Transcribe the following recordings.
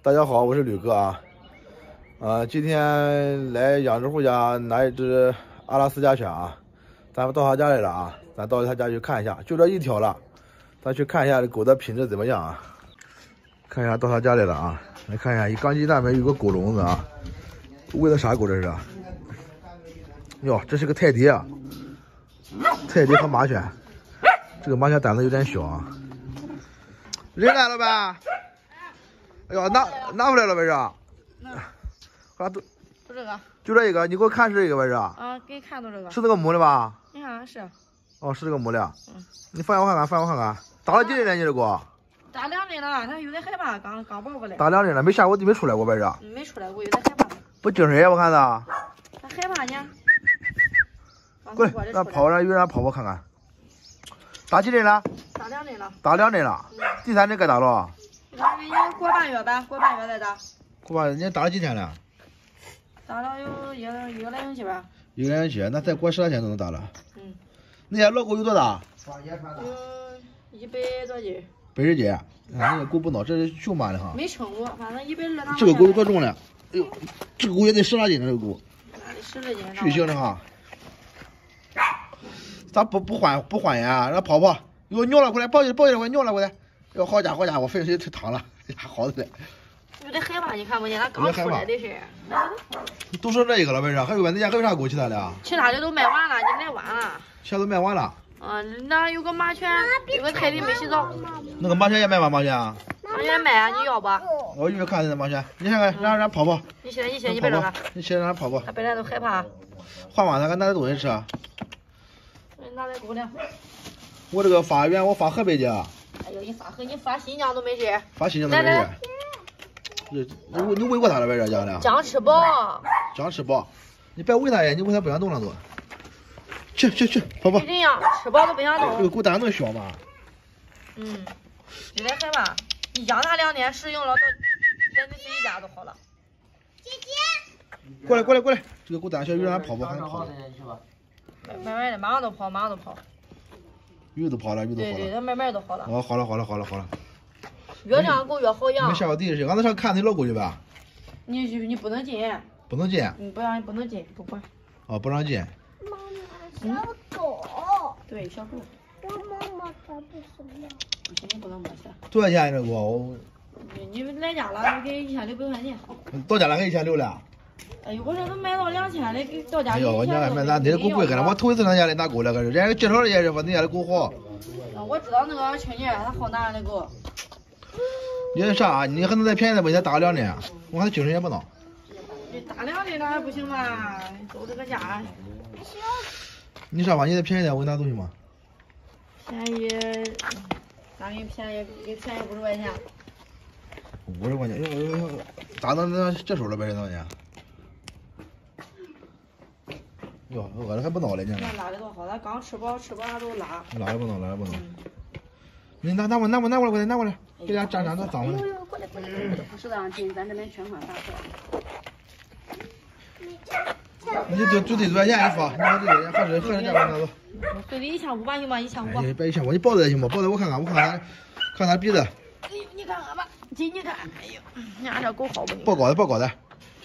大家好，我是吕哥啊。今天来养殖户家拿一只阿拉斯加犬啊，咱们到他家来了啊，咱到他家去看一下，就这一条了，咱去看一下这狗的品质怎么样啊？看一下到他家来了啊，来看一下，一缸鸡蛋里面有个狗笼子啊，喂的啥狗这是？哟，这是个泰迪啊，泰迪和马犬，这个马犬胆子有点小啊。人来了呗？哎呦，拿回来了呗是？啊，都就这个， 就这一个，你给我看是这个呗是？ 啊，给你看到这个， 是这个母的吧？ 你看是。 哦，是这个母的。你放下我看看，放下我看看，打了几针了你这狗？ 打2针了，它有点害怕，刚抱过来。 打2针了，没下过地，没出来过呗是？ 没出来过，有点害怕。 不精神呀，我看着。 它害怕呢。 过来，让跑，让有人跑跑看看。打几针了？ 打2针了。 打2针了，第3针该打了。 第3针要过半月呗，过半月再打。 过半月，你打了几天了？ 打了有一个来星期吧。 1个来星期，那再过10来天都能打了。那家老狗有多大 ？100多斤。 100斤。那个狗不孬，这是雄马的哈。 没称过，反正120多。 这个狗有多重了？哎呦，这个狗也得10来斤了，这个狗。 那得10来斤。 巨型的哈。咋不换呀？让跑跑，给我尿了过来，抱起来过来，尿了过来。哟，好家伙，费劲忒烫了，哎呀，好的嘞。 有点害怕，你看不见，它刚出来的是。 都说这一个了，为啥？还有咱家还有啥狗？其他的？ 其他的都卖完了，你来晚了。 其他都卖完了。 那有个马犬，有个泰迪没洗澡。 那个马犬也卖吗？马犬？ 马犬卖啊，你要不？ 我一会儿看那马犬，你看看，让跑跑。 你现你别让它。 你先让它跑跑。 它本来都害怕。 换完它，拿点东西吃。 拿点狗粮。 我这个发源，我发河北去。 哎呦，你发新疆都没事。 发新疆都没事。你喂过它了呗？这家的。 刚吃饱。 刚吃饱，你别喂它呀，你喂它不想动了都。去，跑跑。 就这样，吃饱都不想动。 这个狗胆那么小嘛？ 有点害怕。你养它2天，适应了，在你自己家都好了。 姐姐， 过来，这个狗胆小，有让它跑跑，还能跑。 慢慢的，马上都跑。 鱼都跑了。 对，它慢慢都好了。 好了。 越这样狗越好养。 没下过地是？俺那上看那老狗去呗。 你不能进。 不能进。 不能进，不管。 哦，不让进。 妈妈，小狗。 对，小狗。 我妈妈它不行了。 不行，你不能摸去。 多少钱这狗？ 你来家了，你给1600块钱。 到家了还1600了。 哎呦，我这都买到2000了，给到家。 哎呦，你看那你这狗贵着呢，我头一次上家里拿狗了，可是人家介绍人家说你家的狗好。 我知道那个去年他好拿那狗。 你那啥，你还能再便宜点不？你再打2针，我看精神也不孬。 你打2针那还不行吧？走这个价。 你啥吧？你再便宜点，我给你拿东西嘛。 便宜，咋给你便宜50块钱 ？50块钱，哟，咋能接手了呗？这东西。哟，饿的还不孬嘞，你看。 拉的多好，他刚吃饱他都拉。 拉的不孬。你拿过来，给家沾都脏了。 过来，不是让进咱这边全款发货。 你就最多少钱一发？你看最多钱，合适价格拿走。 最低1500吧，行吧，1500。 别1500，你抱着也行吧？抱着我看看它鼻子。 哎呦，你看看吧，进去看。哎呦，你俺这狗好不？ 抱高的。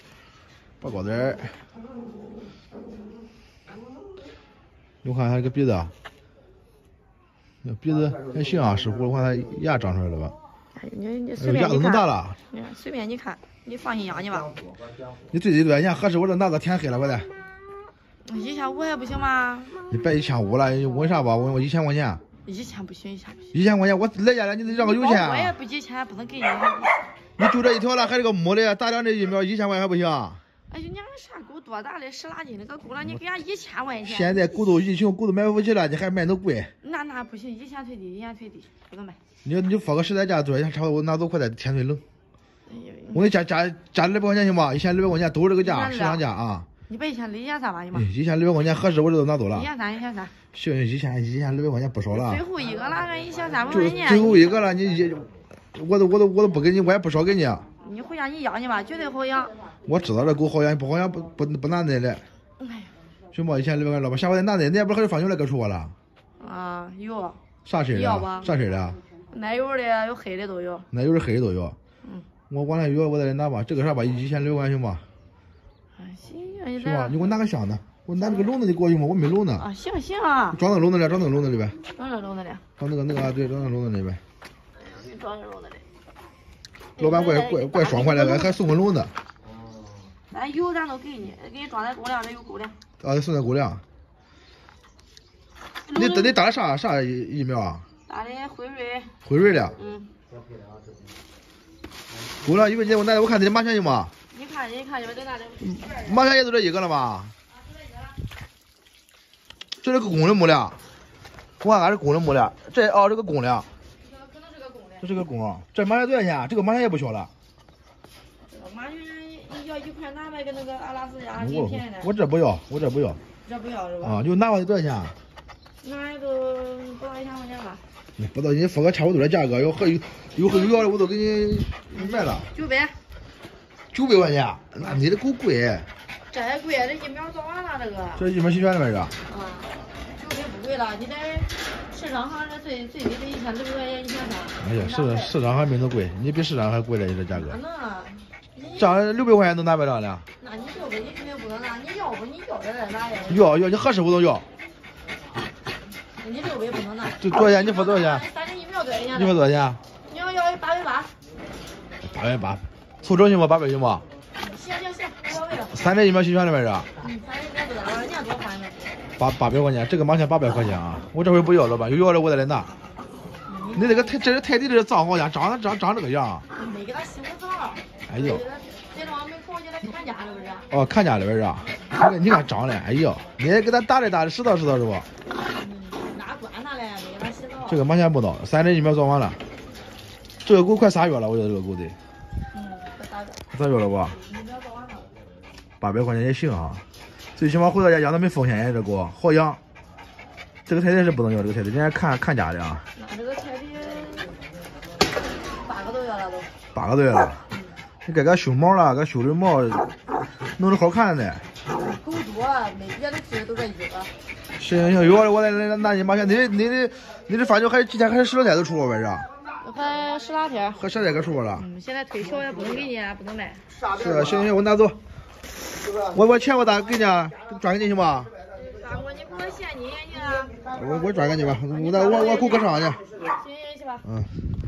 我看它这个鼻子，鼻子还行啊，师傅，我看它牙长出来了吧？ 你随便牙都能大了。 随便你看，你放心养去吧。 你最低多少钱？合适我这拿到天黑了，快点。 1500还不行吗？ 你别1500了，问啥吧？问我1000块钱。 1000不行，1000不行。 1000块钱，我来家了，你得让个有钱。 我也不给钱，不能给你。 你就这一条了，还是个母的，打2针疫苗1000块还不行？ 哎呦，你俺啥狗多大了，10来斤那个狗了，你给俺1000块钱。 现在狗都疫情，狗都买不起了，你还卖那贵？ 那不行，1000退地，1000退地，不能卖。 你发个10来价多少钱？差不多我拿走快点，天最冷。 哎呦， 我给你加200块钱行吧？1600块钱都是这个价，市场价啊。 你别1300吧，你妈。 1600块钱合适，我这都拿走了。 1300。 行，1600块钱不少了。 最后一个了，俺1300块钱。 最后一个了，你我都不给你，我也不少给你。 你回家你养去吧，绝对好养。 我知道这狗好养，不好养不拿那来。 哎呀。 行吧，1600块老板，下回再拿那，你也不是还有放牛来搁出我了？ 啊，有。 啥色的？啥色的？ 奶油的有黑的都有。 奶油的黑的都有。 我往那约我再来拿吧，这个啥吧，1600块行吧？ 啊，行行， 是吧？你给我拿个箱子，我拿那个笼子的过去吗？我没笼子。 啊，行行啊。 装那笼子里，装那笼子里呗。 装这笼子里。 装那个对，装那笼子里呗。 给装这笼子里。 老板怪爽快的，还送个笼子。 咱油咱都给你，给你装在公粮，这有狗粮。 啊，送在狗粮。你打的啥疫苗啊？ 打的辉瑞。 辉瑞的。 嗯。 狗粮，因为我看这马前有吗？ 你看，你们在那里。 马前也就这一个了吧？这是个公的母粮，我看俺是公的母粮。这个公粮。 可能是个公的。 这是个公，这马前多少钱？这个马前也不小了。 马前要1块拿呗，跟那个阿拉斯加挺便宜的。 我这不要。 这不要是吧？ 啊，就拿回多少钱？ 拿一个不到1000块钱吧。 不到，你付个差不多的价格，有要的我都给你卖了。900块钱，那你这够贵。 这还贵，这疫苗做完了这个。 这疫苗齐全了呗这。 啊，900不贵了，你在市场上这最低的1000多块钱1300。 哎呀，市场还没那贵，你比市场还贵了，你这价格。 能啊。 这600块钱能拿不了呢？ 那你600你肯定不能拿，你要这再拿呀。 要，你何时我都要。 你600不能拿。 这多少钱？你付多少钱 ？3针疫苗多少钱？ 你付多少钱？ 你要880。 880，凑整行吗？800行吗？ 行，无所谓了。 3针疫苗齐全了呗这。 3针疫苗多少？人家多换的。 800块钱，这个马前800块钱啊！我这回不要了吧？有要的我再来拿。你这个这是泰迪的脏好像长这个样。 没给他洗过澡。 哎呦。 这种没空给他看家了不是？ 哦，看家里边啊。你看长的，哎呦，你给他打的拾到是不？ 哪管他嘞？没给他洗澡。 这个马前不到，3针疫苗做完了。这个狗快3月了，我觉得这个狗得。 快 3月了吧？800块钱也行啊，最起码回到家养的没风险呀，这狗好养。这个泰迪是不能要，这个泰迪人家看家的啊。 那这个泰迪8个多月了都。 8个多月了，你该修毛了，该修的毛，弄得好看的。 狗多，没别的事都这一个。 行，有的我来拿你马前，你的发胶还几天还是10来天都出货呗是？ 还10来天。 还10来天出货了。 现在推销也不能给你，不能卖。 是，行，我拿走。我钱我咋给你啊？转给你行吗？ 大哥，你给我现金去啊？ 我转给你吧，我给我搁上去。 行，去吧。 嗯。